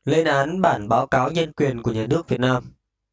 lên án bản báo cáo nhân quyền của nhà nước Việt Nam.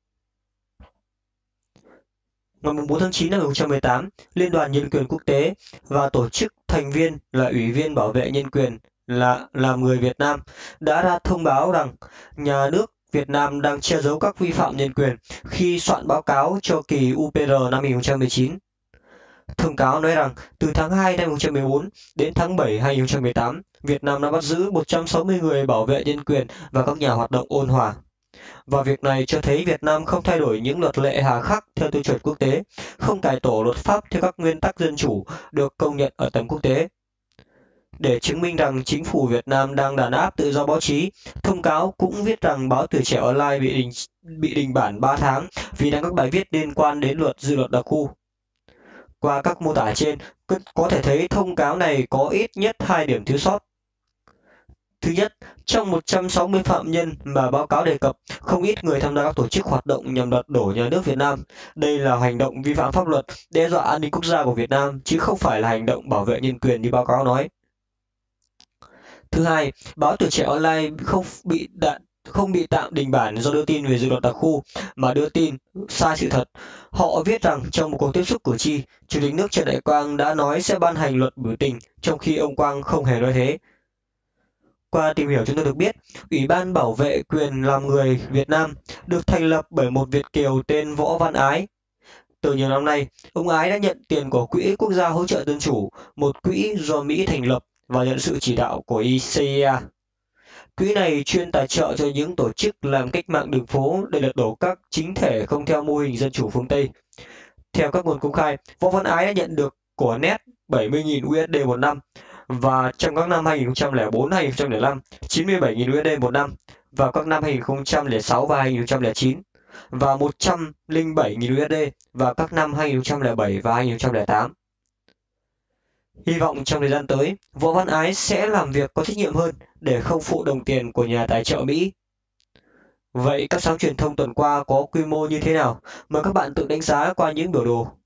Ngày 4 tháng 9 năm 2018, Liên đoàn Nhân quyền Quốc tế và tổ chức thành viên là Ủy viên Bảo vệ Nhân quyền làm người Việt Nam đã ra thông báo rằng nhà nước Việt Nam đang che giấu các vi phạm nhân quyền khi soạn báo cáo cho kỳ UPR năm 2019. Thông cáo nói rằng từ tháng 2 năm 2014 đến tháng 7 2018, Việt Nam đã bắt giữ 160 người bảo vệ nhân quyền và các nhà hoạt động ôn hòa. Và việc này cho thấy Việt Nam không thay đổi những luật lệ hà khắc theo tiêu chuẩn quốc tế, không cải tổ luật pháp theo các nguyên tắc dân chủ được công nhận ở tầm quốc tế. Để chứng minh rằng chính phủ Việt Nam đang đàn áp tự do báo chí, thông cáo cũng viết rằng báo Tuổi Trẻ Online bị đình bản 3 tháng vì đăng các bài viết liên quan đến dự luật đặc khu. Qua các mô tả trên, có thể thấy thông cáo này có ít nhất 2 điểm thiếu sót. Thứ nhất, trong 160 phạm nhân mà báo cáo đề cập, không ít người tham gia các tổ chức hoạt động nhằm lật đổ nhà nước Việt Nam. Đây là hành động vi phạm pháp luật, đe dọa an ninh quốc gia của Việt Nam, chứ không phải là hành động bảo vệ nhân quyền như báo cáo nói. Thứ hai, báo Tuổi Trẻ Online không bị tạm đình bản do đưa tin về dự luật đặc khu, mà đưa tin sai sự thật. Họ viết rằng trong một cuộc tiếp xúc cử tri, Chủ tịch nước Trần Đại Quang đã nói sẽ ban hành luật biểu tình, trong khi ông Quang không hề nói thế. Qua tìm hiểu chúng tôi được biết, Ủy ban Bảo vệ quyền làm người Việt Nam được thành lập bởi một Việt kiều tên Võ Văn Ái. Từ nhiều năm nay, ông Ái đã nhận tiền của Quỹ Quốc gia Hỗ trợ Dân chủ, một quỹ do Mỹ thành lập và nhận sự chỉ đạo của ICIA. Quỹ này chuyên tài trợ cho những tổ chức làm cách mạng đường phố để lật đổ các chính thể không theo mô hình dân chủ phương Tây. Theo các nguồn công khai, Võ Văn Ái đã nhận được của net 70.000 USD một năm, và trong các năm 2004-2005, 97.000 USD một năm, vào các năm 2006 và 2009, và 107.000 USD vào các năm 2007 và 2008. Hy vọng trong thời gian tới, Võ Văn Ái sẽ làm việc có trách nhiệm hơn để không phụ đồng tiền của nhà tài trợ Mỹ. Vậy các sáng truyền thông tuần qua có quy mô như thế nào? Mời các bạn tự đánh giá qua những biểu đồ.